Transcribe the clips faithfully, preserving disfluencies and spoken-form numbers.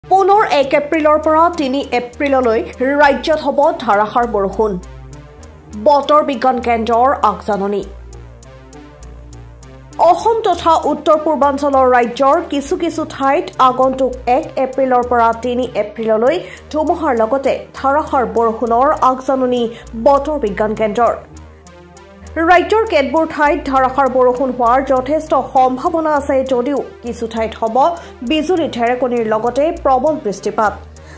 পুনৰ এক এপ্ৰিলৰ পৰা তিনি এপ্ৰিললৈ ৰাজ্যত হ'ব ধাৰাসাৰ বৰষুণ বতৰ বিজ্ঞান কেন্দ্ৰৰ আগজাননী অসম তথা উত্তৰ পূৰ্বাঞ্চলৰ ৰাজ্যৰ কিছু কিছু ঠাইত আগন্তুক এক এপ্ৰিলৰ পৰা তিনি এপ্ৰিললৈ ধুমুহাৰ লগতে ধাৰাসাৰ বৰষুণৰ আগজাননী বতৰ বিজ্ঞান কেন্দ্ৰৰ ৰাজ্যৰ কেতবোৰ ঠাইত ধাৰাসাৰ বৰষুণ হোৱাৰ যথেষ্ট সম্ভাৱনা আছে যদিও কিছু ঠাইত হ'ব বিজুলী ঢেৰেকণিৰ লগতে প্ৰবল বৃষ্টিপাত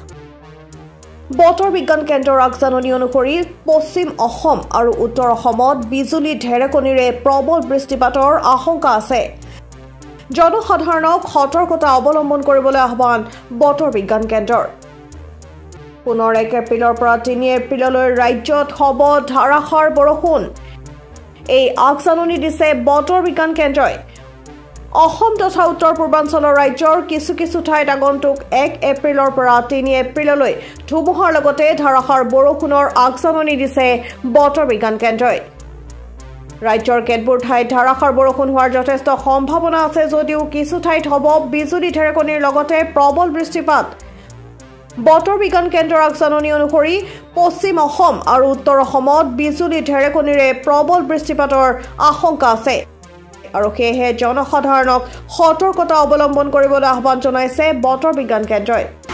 বতৰ বিজ্ঞান কেন্দ্ৰৰ আগজাননী অনুসৰি পশ্চিম অসম আৰু উত্তৰ অসমত বিজুলী ঢেৰেকণিৰে প্ৰবল বৃষ্টিপাতৰ আশংকা আছে জনসাধাৰণক সতৰ্কতা অৱলম্বন কৰিবলৈ আহ্বান বতৰ বিজ্ঞান কেন্দ্ৰৰ পুনৰ এক এপ্ৰিলৰ পৰা তিনি এপ্ৰিললৈ ৰাজ্যত হ'ব ধাৰাসাৰ বৰষুণ এই আগজাননী দিছে বতৰ বিজ্ঞান কেন্দ্ৰই অসম তথা উত্তৰ পূৰ্বাঞ্চলৰ ৰাজ্যৰ কিছু কিছু ঠাইত আগন্তুক এক এপ্ৰিলৰ পৰা তিনি এপ্ৰিললৈ ধুমুহাৰ লগতে ধাৰাসাৰ বৰষুণৰ আগজাননী দিছে বতৰ বিজ্ঞান কেন্দ্ৰই ৰাজ্যৰ কেতবোৰ ঠাইত ধাৰাসাৰ বৰষুণ হোৱাৰ যথেষ্ট সম্ভাৱনা আছে যদিও কিছু ঠাইত হ'ব বিজুলী ঢেৰেকণিৰ লগতে প্ৰবল বৃষ্টিপাত বতৰ বিজ্ঞান কেন্দ্ৰৰ আগজাননী অনুসৰি পশ্চিম অসম আৰু উত্তৰ অসমত বিজুলী ঢেৰেকণিৰে প্ৰবল বৃষ্টিপাতৰ আশংকা আছে আৰু সেয়েহে জনসাধাৰণক সতৰ্কতা অৱলম্বন কৰিবলৈ আহ্বান জনাইছে বতৰ বিজ্ঞান কেন্দ্ৰই